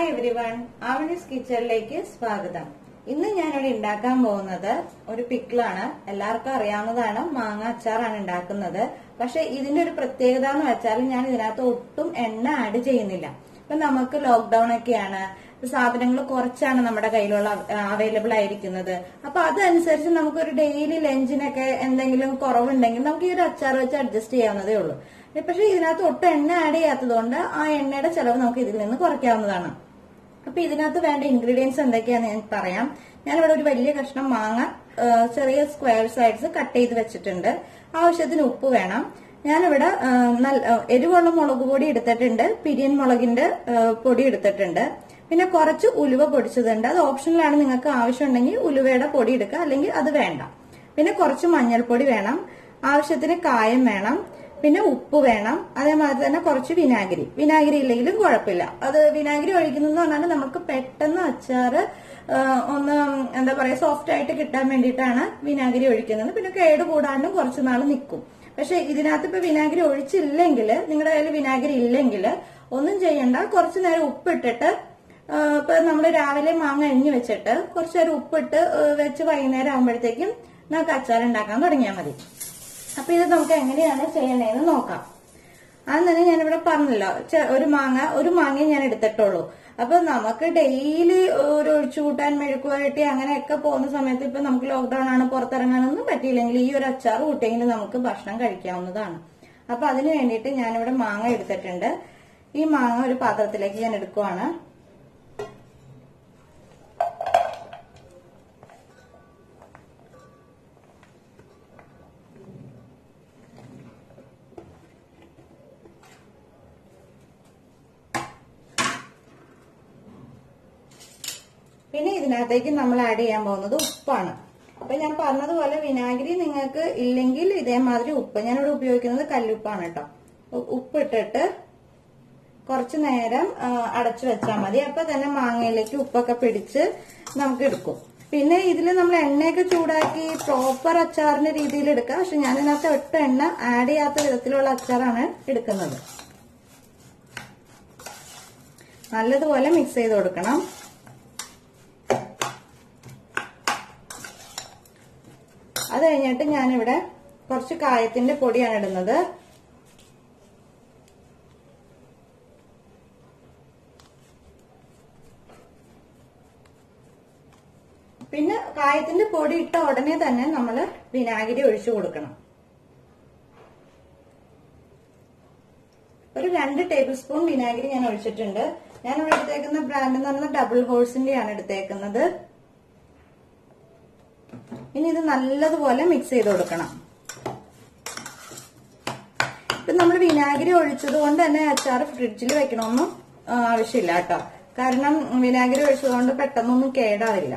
Hi everyone, Avani's കിച്ചണിലേക്ക് സ്വാഗതം. ഇന്ന് ഞാനിവിടെ ഉണ്ടാക്കാൻ പോകുന്നത് ഒരു പിക്കിളാണ്. എല്ലാവർക്കും അറിയാവുന്നതാണ്, മാങ്ങ അച്ചാറാണ് ഉണ്ടാക്കുന്നത്. പക്ഷെ ഇതിന്റെ ഒരു പ്രത്യേകത എന്ന് വെച്ചാൽ ഞാൻ ഇതിനകത്ത് ഒട്ടും എണ്ണ ആഡ് ചെയ്യുന്നില്ല. ഇപ്പൊ നമുക്ക് ലോക്ക്ഡൌൺ ഒക്കെയാണ്, സാധനങ്ങൾ കുറച്ചാണ് നമ്മുടെ കയ്യിലുള്ള അവൈലബിൾ ആയിരിക്കുന്നത്. അപ്പൊ അതനുസരിച്ച് നമുക്കൊരു ഡെയിലി ലഞ്ചിനൊക്കെ എന്തെങ്കിലും കുറവുണ്ടെങ്കിൽ നമുക്ക് ഈ ഒരു അച്ചാർ വെച്ച് അഡ്ജസ്റ്റ് ചെയ്യാവുന്നതേ ഉള്ളൂ. പക്ഷെ ഇതിനകത്ത് ഒട്ടും എണ്ണ ആഡ് ചെയ്യാത്തത് കൊണ്ട് ആ എണ്ണയുടെ ചെലവ് നമുക്ക് ഇതിൽ നിന്ന് കുറയ്ക്കാവുന്നതാണ്. അപ്പൊ ഇതിനകത്ത് വേണ്ട ഇൻഗ്രീഡിയൻസ് എന്തൊക്കെയാന്ന് ഞാൻ പറയാം. ഞാനിവിടെ ഒരു വലിയ കഷ്ണം മാങ്ങ ചെറിയ സ്ക്വയർ സൈഡ്സ് കട്ട് ചെയ്ത് വെച്ചിട്ടുണ്ട്. ആവശ്യത്തിന് ഉപ്പ് വേണം. ഞാനിവിടെ എരിവുള്ള മുളക് പൊടി എടുത്തിട്ടുണ്ട്, പിരിയൻ മുളകിന്റെ പൊടി എടുത്തിട്ടുണ്ട്. പിന്നെ കുറച്ച് ഉലുവ പൊടിച്ചതുണ്ട്. അത് ഓപ്ഷനിലാണ്, നിങ്ങൾക്ക് ആവശ്യമുണ്ടെങ്കിൽ ഉലുവയുടെ പൊടി എടുക്കുക, അല്ലെങ്കിൽ അത് വേണ്ട. പിന്നെ കുറച്ച് മഞ്ഞൾപ്പൊടി വേണം, ആവശ്യത്തിന് കായം വേണം, പിന്നെ ഉപ്പ് വേണം. അതേമാതിരി തന്നെ കുറച്ച് വിനാഗിരി ഇല്ലെങ്കിലും കുഴപ്പമില്ല. അത് വിനാഗിരി ഒഴിക്കുന്നതെന്ന് പറഞ്ഞാൽ നമുക്ക് പെട്ടെന്ന് അച്ചാറ് ഒന്ന് എന്താ പറയാ സോഫ്റ്റ് ആയിട്ട് കിട്ടാൻ വേണ്ടിയിട്ടാണ് വിനാഗിരി ഒഴിക്കുന്നത്. പിന്നെ കേട് കൂടാണ്ടും കുറച്ചു നാൾ നിൽക്കും. പക്ഷെ ഇതിനകത്ത് ഇപ്പൊ വിനാഗിരി ഒഴിച്ചില്ലെങ്കിൽ, നിങ്ങളുടെ കയ്യിൽ വിനാഗിരി ഇല്ലെങ്കിൽ ഒന്നും ചെയ്യണ്ട. കുറച്ചു നേരം ഉപ്പിട്ടിട്ട്, ഇപ്പൊ നമ്മൾ രാവിലെ മാങ്ങ അരിഞ്ഞു വെച്ചിട്ട് കുറച്ചു നേരം ഉപ്പിട്ട് വെച്ച് വൈകുന്നേരം ആകുമ്പോഴത്തേക്കും നമുക്ക് അച്ചാർ ഉണ്ടാക്കാൻ തുടങ്ങിയാൽ മതി. അപ്പൊ ഇത് നമുക്ക് എങ്ങനെയാണ് ചെയ്യണേന്ന് നോക്കാം. അത് തന്നെ ഞാനിവിടെ പറഞ്ഞല്ലോ, ഒരു മാങ്ങ ഞാൻ എടുത്തിട്ടുള്ളൂ. അപ്പൊ നമുക്ക് ഡെയിലി ഒരു ഒഴിച്ചുകൂട്ടാൻ, മെഴുക്കുവരട്ടി അങ്ങനെയൊക്കെ പോകുന്ന സമയത്ത് ഇപ്പൊ നമുക്ക് ലോക്ക്ഡൌൺ ആണ്, പുറത്തിറങ്ങാനൊന്നും പറ്റിയില്ലെങ്കിൽ ഈ ഒരു അച്ചാർ കൂട്ടിയെങ്കിൽ നമുക്ക് ഭക്ഷണം കഴിക്കാവുന്നതാണ്. അപ്പൊ അതിന് വേണ്ടിയിട്ട് ഞാനിവിടെ മാങ്ങ എടുത്തിട്ടുണ്ട്. ഈ മാങ്ങ ഒരു പാത്രത്തിലേക്ക് ഞാൻ എടുക്കുവാണ്. പിന്നെ ഇതിനകത്തേക്ക് നമ്മൾ ആഡ് ചെയ്യാൻ പോകുന്നത് ഉപ്പാണ്. അപ്പൊ ഞാൻ പറഞ്ഞതുപോലെ വിനാഗിരി നിങ്ങൾക്ക് ഇല്ലെങ്കിൽ ഇതേമാതിരി ഉപ്പ്, ഞാനിവിടെ ഉപയോഗിക്കുന്നത് കല്ലുപ്പാണ് കേട്ടോ. ഉപ്പിട്ടിട്ട് കുറച്ചു നേരം അടച്ചു വെച്ചാൽ മതി. അപ്പൊ തന്നെ മാങ്ങയിലേക്ക് ഉപ്പൊക്കെ പിടിച്ച് നമുക്ക് എടുക്കും. പിന്നെ ഇതിൽ നമ്മൾ എണ്ണയൊക്കെ ചൂടാക്കി പ്രോപ്പർ അച്ചാറിന്റെ രീതിയിൽ എടുക്കാം. പക്ഷെ ഞാൻ ഇതിനകത്ത് ഒട്ടും എണ്ണ ആഡ് ചെയ്യാത്ത വിധത്തിലുള്ള അച്ചാറാണ് എടുക്കുന്നത്. നല്ലതുപോലെ മിക്സ് ചെയ്ത് കൊടുക്കണം. അത് കഴിഞ്ഞിട്ട് ഞാനിവിടെ കുറച്ച് കായത്തിന്റെ പൊടിയാണ് ഇടുന്നത്. പിന്നെ കായത്തിന്റെ പൊടി ഇട്ട ഉടനെ തന്നെ നമ്മൾ വിനാഗിരി ഒഴിച്ചു കൊടുക്കണം. ഒരു 2 ടേബിൾ സ്പൂൺ വിനാഗിരി ഞാൻ ഒഴിച്ചിട്ടുണ്ട്. ഞാനിവിടെ എടുത്തേക്കുന്ന ബ്രാൻഡ് എന്ന് പറയുന്നത് ഡബിൾ ഹോഴ്സിന്റെയാണ് എടുത്തേക്കുന്നത്. ഇനി ഇത് നല്ലതുപോലെ മിക്സ് ചെയ്ത് കൊടുക്കണം. ഇപ്പൊ നമ്മൾ വിനാഗിരി ഒഴിച്ചത് കൊണ്ട് തന്നെ അച്ചാർ ഫ്രിഡ്ജിൽ വെക്കണമെന്നും ആവശ്യമില്ല കേട്ടോ. കാരണം വിനാഗിരി ഒഴിച്ചതുകൊണ്ട് പെട്ടെന്നൊന്നും കേടാവില്ല.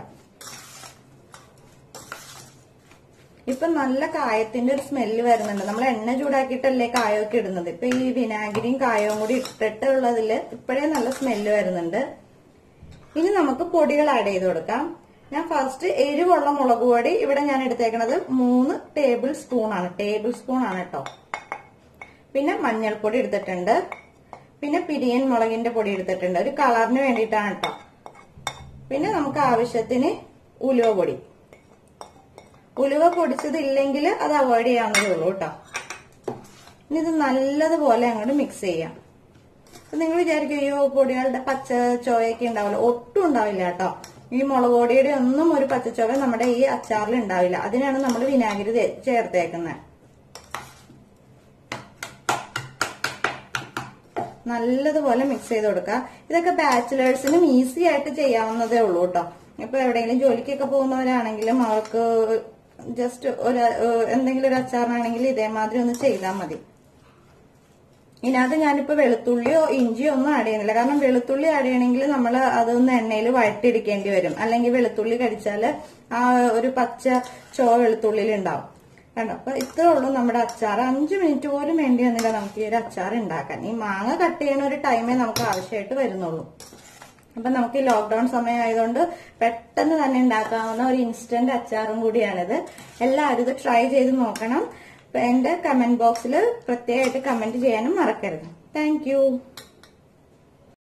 ഇപ്പൊ നല്ല കായത്തിന്റെ ഒരു സ്മെല്ല് വരുന്നുണ്ട്. നമ്മൾ എണ്ണ ചൂടാക്കിയിട്ടല്ലേ കായമൊക്കെ ഇടുന്നത്. ഇപ്പൊ ഈ വിനാഗിരിയും കായവും കൂടി ഇട്ടിട്ടുള്ളതില് ഇപ്പോഴേ നല്ല സ്മെല്ല് വരുന്നുണ്ട്. ഇനി നമുക്ക് പൊടികൾ ആഡ് ചെയ്ത് കൊടുക്കാം. ഞാൻ ഫസ്റ്റ് എരിവുള്ള മുളക് പൊടി ഇവിടെ ഞാൻ എടുത്തേക്കുന്നത് 3 ടേബിൾ സ്പൂൺ ആണ് കേട്ടോ. പിന്നെ മഞ്ഞൾപ്പൊടി എടുത്തിട്ടുണ്ട്. പിന്നെ പിരിയൻ മുളകിന്റെ പൊടി എടുത്തിട്ടുണ്ട്, ഒരു കളറിന് വേണ്ടിയിട്ടാണ് കേട്ടോ. പിന്നെ നമുക്ക് ആവശ്യത്തിന് ഉലുവ പൊടി. ഉലുവ പൊടിച്ചത് ഇല്ലെങ്കിൽ അത് അവോയ്ഡ് ചെയ്യാവുന്നതേ ഉള്ളൂ കേട്ടോ. ഇനി ഇത് നല്ലതുപോലെ അങ്ങോട്ട് മിക്സ് ചെയ്യാം. അപ്പൊ നിങ്ങൾ വിചാരിക്കും അയ്യോ പൊടികളുടെ പച്ച ചോയൊക്കെ ഉണ്ടാവില്ല. ഒട്ടും ഉണ്ടാവില്ല കേട്ടോ. ഈ മുളക് പൊടിയുടെ ഒന്നും ഒരു പച്ചച്ചോവ നമ്മുടെ ഈ അച്ചാറിൽ ഉണ്ടാവില്ല. അതിനാണ് നമ്മൾ വിനാഗിരി ചേർത്തേക്കുന്നത്. നല്ലതുപോലെ മിക്സ് ചെയ്ത് കൊടുക്കുക. ഇതൊക്കെ ബാച്ചിലേഴ്സിനും ഈസി ആയിട്ട് ചെയ്യാവുന്നതേ ഉള്ളൂ കേട്ടോ. ഇപ്പൊ എവിടെയെങ്കിലും ജോലിക്കൊക്കെ പോകുന്നവരാണെങ്കിലും അവർക്ക് ജസ്റ്റ് എന്തെങ്കിലും ഒരു അച്ചാറിനാണെങ്കിൽ ഇതേമാതിരി ഒന്ന് ചെയ്താൽ മതി. ഇതിനകത്ത് ഞാനിപ്പോ വെളുത്തുള്ളിയോ ഇഞ്ചിയോ ഒന്നും ആഡ് ചെയ്യുന്നില്ല. കാരണം വെളുത്തുള്ളി ആഡ് ചെയ്യണമെങ്കിൽ നമ്മൾ അതൊന്ന് എണ്ണയിൽ വഴറ്റിയെടുക്കേണ്ടി വരും. അല്ലെങ്കിൽ വെളുത്തുള്ളി കടിച്ചാല് ആ ഒരു പച്ച വെളുത്തുള്ളിയിൽ ഉണ്ടാവും. കണ്ടോ? അപ്പൊ ഇത്രേ ഉള്ളൂ നമ്മുടെ അച്ചാർ. 5 മിനിറ്റ് പോലും വേണ്ടി വന്നില്ല നമുക്ക് ഈ ഒരു അച്ചാർ ഉണ്ടാക്കാൻ. ഈ മാങ്ങ കട്ട് ചെയ്യുന്ന ഒരു ടൈമേ നമുക്ക് ആവശ്യമായിട്ട് വരുന്നുള്ളൂ. അപ്പൊ നമുക്ക് ഈ ലോക്ക്ഡൌൺ സമയമായതുകൊണ്ട് പെട്ടെന്ന് തന്നെ ഉണ്ടാക്കാവുന്ന ഒരു ഇൻസ്റ്റന്റ് അച്ചാറും കൂടിയാണിത്. എല്ലാവരും ഇത് ട്രൈ ചെയ്ത് നോക്കണം. എന്റെ കമന്റ് ബോക്സിൽ പ്രത്യേകമായിട്ട് കമന്റ് ചെയ്യാനും മറക്കരുത്. Thank U.